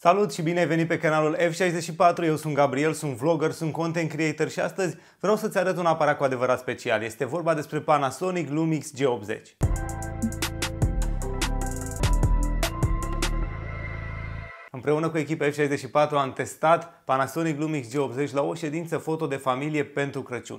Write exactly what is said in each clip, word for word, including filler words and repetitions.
Salut și bine ai venit pe canalul F șaizeci și patru, eu sunt Gabriel, sunt vlogger, sunt content creator și astăzi vreau să-ți arăt un aparat cu adevărat special. Este vorba despre Panasonic Lumix G optzeci. Împreună cu echipa F șaizeci și patru am testat Panasonic Lumix G optzeci la o ședință foto de familie pentru Crăciun.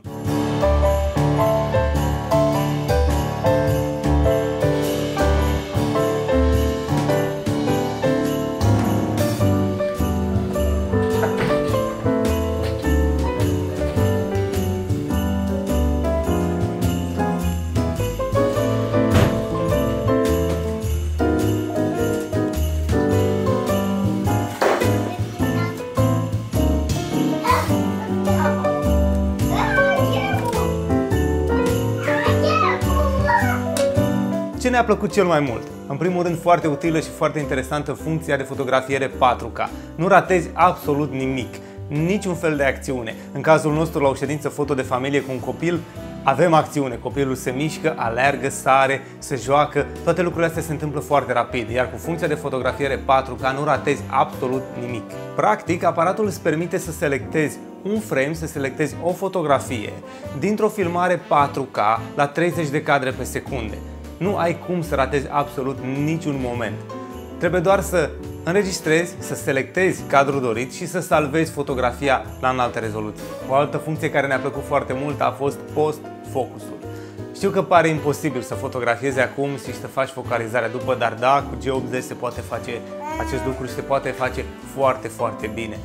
Ce ne-a plăcut cel mai mult? În primul rând, foarte utilă și foarte interesantă funcția de fotografiere patru K. Nu ratezi absolut nimic, niciun fel de acțiune. În cazul nostru, la o ședință foto de familie cu un copil, avem acțiune. Copilul se mișcă, aleargă, sare, se joacă, toate lucrurile astea se întâmplă foarte rapid, iar cu funcția de fotografiere patru K nu ratezi absolut nimic. Practic, aparatul îți permite să selectezi un frame, să selectezi o fotografie dintr-o filmare patru K la treizeci de cadre pe secundă. Nu ai cum să ratezi absolut niciun moment. Trebuie doar să înregistrezi, să selectezi cadrul dorit și să salvezi fotografia la înaltă rezoluție. O altă funcție care ne-a plăcut foarte mult a fost post-focusul. Știu că pare imposibil să fotografiezi acum și să faci focalizarea după, dar da, cu G optzeci se poate face acest lucru și se poate face foarte, foarte bine.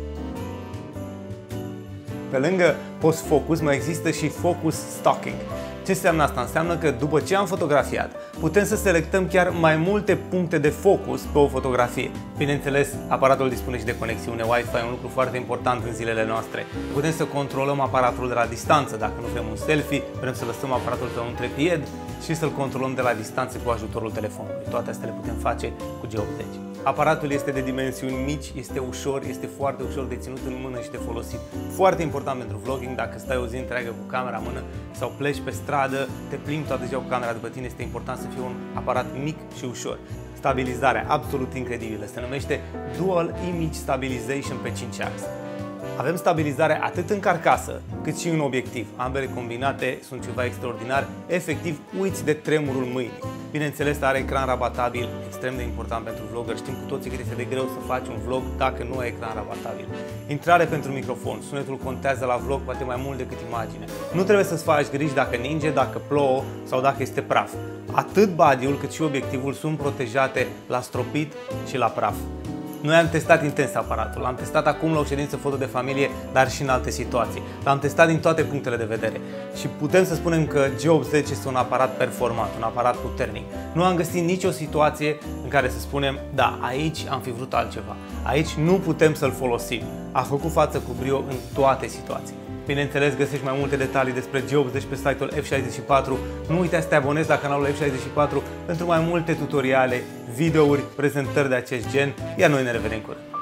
Pe lângă post-focus mai există și focus stocking. Ce înseamnă asta? Înseamnă că după ce am fotografiat, putem să selectăm chiar mai multe puncte de focus pe o fotografie. Bineînțeles, aparatul dispune și de conexiune Wi-Fi, un lucru foarte important în zilele noastre. Putem să controlăm aparatul de la distanță. Dacă nu vrem un selfie, vrem să lăsăm aparatul pe un trepied și să-l controlăm de la distanță cu ajutorul telefonului. Toate astea le putem face cu G optzeci. Aparatul este de dimensiuni mici, este ușor, este foarte ușor de ținut în mână și de folosit. Foarte important pentru vlogging, dacă stai o zi întreagă cu camera în mână sau pleci pe stradă, te plimbi toată ziua cu camera după tine, este important să fie un aparat mic și ușor. Stabilizarea absolut incredibilă, se numește Dual Image Stabilization pe cinci axe. Avem stabilizare atât în carcasă, cât și în obiectiv. Ambele combinate sunt ceva extraordinar, efectiv uiți de tremurul mâinii. Bineînțeles, are ecran rabatabil, extrem de important pentru vlogger. Știm cu toții că este de greu să faci un vlog dacă nu ai ecran rabatabil. Intrare pentru microfon, sunetul contează la vlog poate mai mult decât imaginea. Nu trebuie să-ți faci griji dacă ninge, dacă plouă sau dacă este praf. Atât body-ul cât și obiectivul sunt protejate la stropit și la praf. Noi am testat intens aparatul, l-am testat acum la o ședință foto de familie, dar și în alte situații. L-am testat din toate punctele de vedere și putem să spunem că G optzeci este un aparat performant, un aparat puternic. Nu am găsit nicio situație în care să spunem, da, aici am fi vrut altceva, aici nu putem să-l folosim. A făcut față cu brio în toate situațiile. Bineînțeles, găsești mai multe detalii despre G optzeci pe site-ul F șaizeci și patru. Nu uita să te abonezi la canalul F șaizeci și patru pentru mai multe tutoriale, videouri, prezentări de acest gen, iar noi ne revedem curând.